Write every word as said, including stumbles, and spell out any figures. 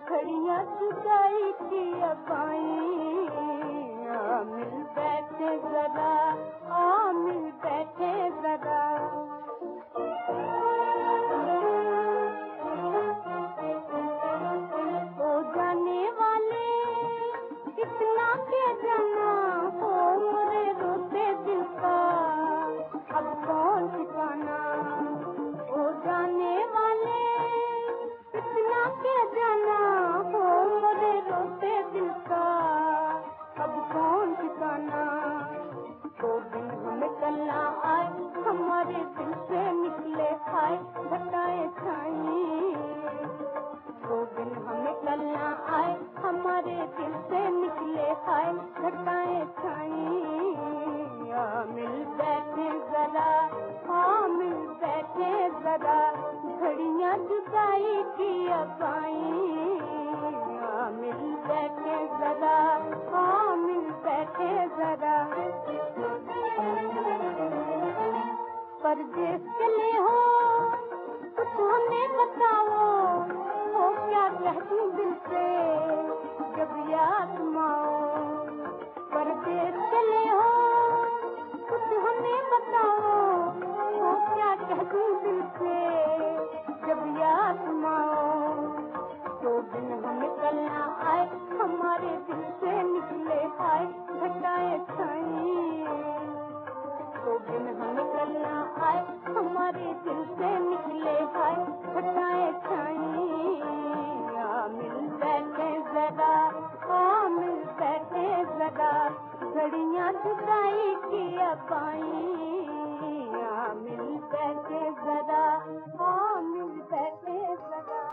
घड़ियां जुदाई की अबाई, आ मिल बैठे जरा, आ मिल बैठे जरा। ओ जाने वाले इतना के जाना, हो मोरे रोते दिल का अब कौन ठिकाना। ओ जाने वाले इतना के जाना, हो मोरे रोते दिल का अब कौन ठिकाना। तो दिन हमें कलना आए, हमारे दिल से निकले खाए घटाए छाई। तो दिन हमें कलना आए, हमारे दिल से निकले खाए घटाए छाई। आ मिल बैठे जरा, आ मिल बैठे जरा, घड़ियां जुदाई की अबाई। आ मिल बैठे जरा, आ मिल बैठे जरा। परदेस चले हो कुछ हमें बताओ, हो क्या कह दूं दिल से जब याद माओ। परदेस चले हो कुछ हमें बताओ, हो क्या कह दूं दिल से जब याद माओ। तो दिन हमें कलना आए, हमारे दिल से निकले आए घटाए छाई। तो दिन हमें कलना आए, हमारे दिल से निकले आए घटाए छाई। आ मिल बैठे जरा, आ मिल बैठे जरा, घड़ियां जुदाई की अबाई। आ मिल बैठे जरा, आ मिल बैठे जरा।